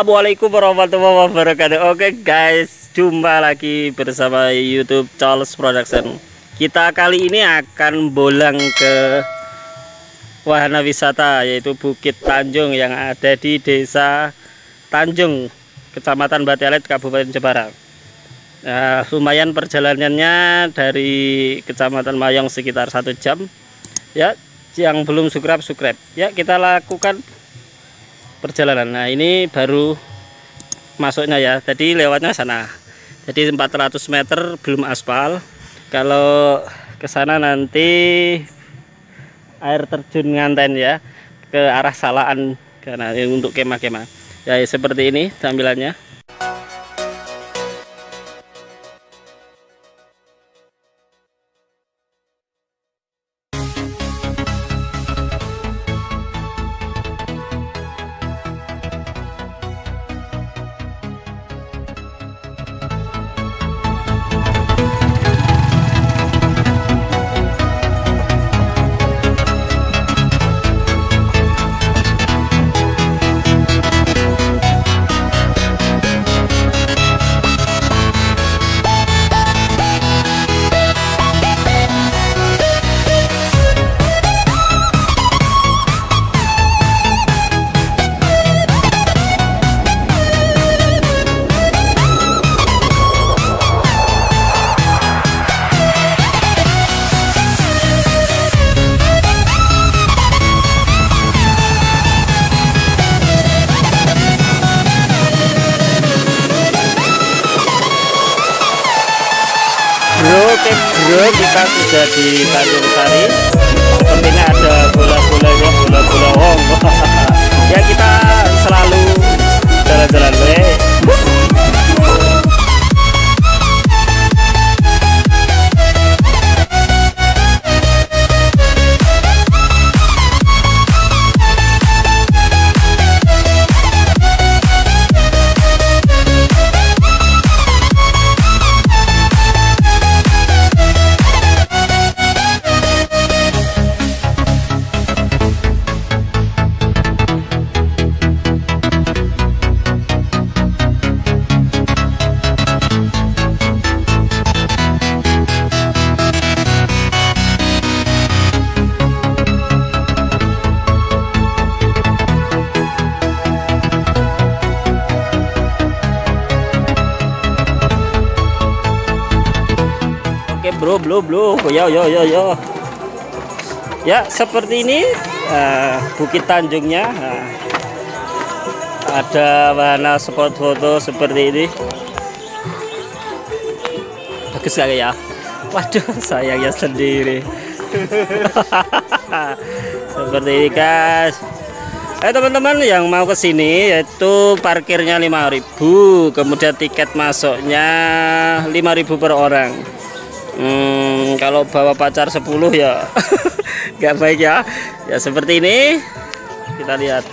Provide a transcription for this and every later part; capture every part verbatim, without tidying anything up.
Assalamualaikum warahmatullahi wabarakatuh. Oke guys, jumpa lagi bersama YouTube Charles Production. Kita kali ini akan bolang ke wahana wisata, yaitu Bukit Tanjung yang ada di Desa Tanjung, Kecamatan Batelet, Kabupaten Jepara. Nah, lumayan perjalanannya dari Kecamatan Mayong sekitar satu jam. Ya, yang belum subscribe subscribe. Ya, kita lakukan perjalanan. Nah, ini baru masuknya ya. Tadi lewatnya sana. Jadi empat ratus meter belum aspal. Kalau ke sana nanti air terjun Nganten ya, ke arah Salaan karena untuk kemah-kemah. Ya, seperti ini tampilannya. Bro, oke bro, kita sudah di Tanjung Sari. Sepertinya ada bola-bolanya, bola-bola wong. Ya, kita selalu jalan-jalan baik. Bro, bro, bro, yo, yo, yo, yo. Ya, seperti ini uh, Bukit Tanjungnya. Nah, ada wahana spot foto seperti ini. Bagus sekali ya. Waduh, sayangnya sendiri. Seperti ini guys. Eh teman-teman yang mau ke sini, yaitu parkirnya lima ribu, kemudian tiket masuknya lima ribu per orang. Hmm, kalau bawa pacar sepuluh ya nggak baik ya. Ya seperti ini, kita lihat.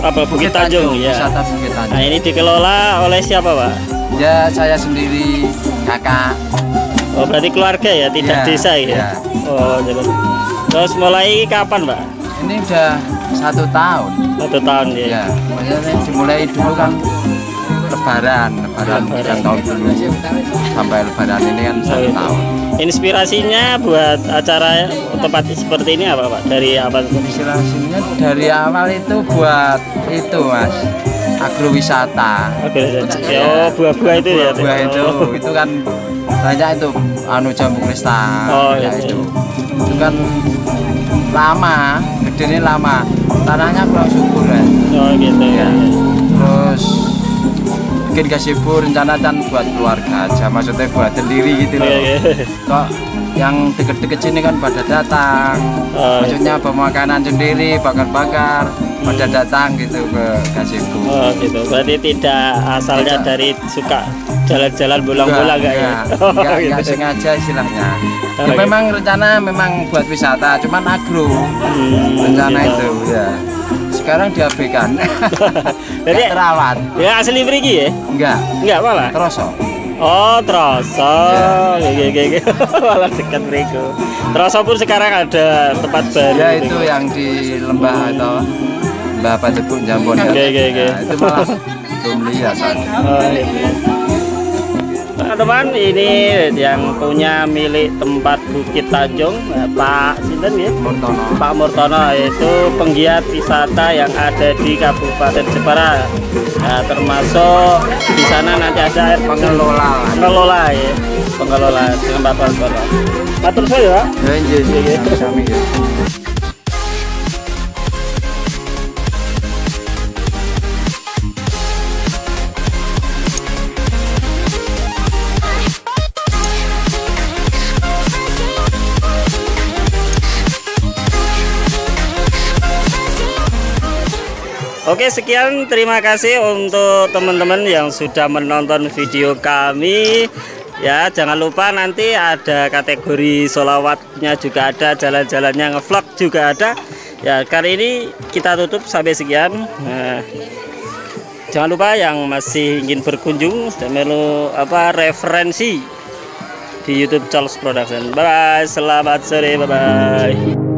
apa Bukit, Bukit Tanjung, Tanjung ya. Wisata Bukit Tanjung. Nah, ini dikelola oleh siapa, Pak? Ya, saya sendiri, kakak. Oh, berarti keluarga ya, tidak ya, desa ya? Ya. Oh, jadi. Terus mulai kapan, Pak? Ini udah satu tahun. Satu tahun ya. Ya, maksudnya dimulai dulu kan Lebaran, Lebaran, Lebaran. tahun dulu sampai Lebaran ini kan satu oh, tahun. Inspirasinya buat acara tempat seperti ini apa, Pak? Dari apa? Inspirasinya dari awal itu buat itu, Mas, agrowisata. Agrowisata. Ya. Oh, buah-buah itu buah, ya. Buah itu, itu kan banyak itu anu jambu kristal. Oh, ya iya. itu. Itu kan lama, gedenya lama, tanahnya kurang subur kan. Oh gitu ya. Terus bikin gazebo rencana kan buat keluarga aja, maksudnya buat sendiri gitu loh. Yeah, yeah. Kok yang deket-deket sini kan pada datang, oh, maksudnya bawa makanan sendiri, bakar-bakar, hmm. pada datang gitu ke gazebo. Oh gitu, berarti tidak asalnya tidak. Dari suka jalan-jalan bolang-bolang enggak ya? Oh, enggak, gitu. Enggak sengaja istilahnya. Oh, ya, gitu. Memang rencana memang buat wisata, cuman agro hmm, rencana gitu. Itu ya. Sekarang diabaikan. Jadi terawat. Ya asli mriki ya? Enggak. Enggak malah. Troso. Oh, Troso. Oke oke oke. Malah dekat mriku. Troso pun sekarang ada tempat baru. Ya itu gitu. Yang di lembah atau Lembah Pacekuk Jambon. Oke oke oke. Itu malah belum lihat saja. Oh, gitu. Teman-teman, ini yang punya milik tempat Bukit Tanjung, Pak Sinten ya? Murtono. Pak Murtono, itu penggiat wisata yang ada di Kabupaten Jepara. Nah, termasuk di sana nanti ada air pengelola. Pengelola ya, pengelola dengan Pak Murtono. Matur suwun ya, Pak. Ya, iya, kami ya. Oke, sekian, terima kasih untuk teman-teman yang sudah menonton video kami. Ya, jangan lupa nanti ada kategori solawatnya juga ada, jalan-jalannya ngevlog juga ada. Ya, kali ini kita tutup sampai sekian. Nah, jangan lupa yang masih ingin berkunjung dan melu apa referensi di YouTube Charles Production. Bye bye, selamat sore, bye bye.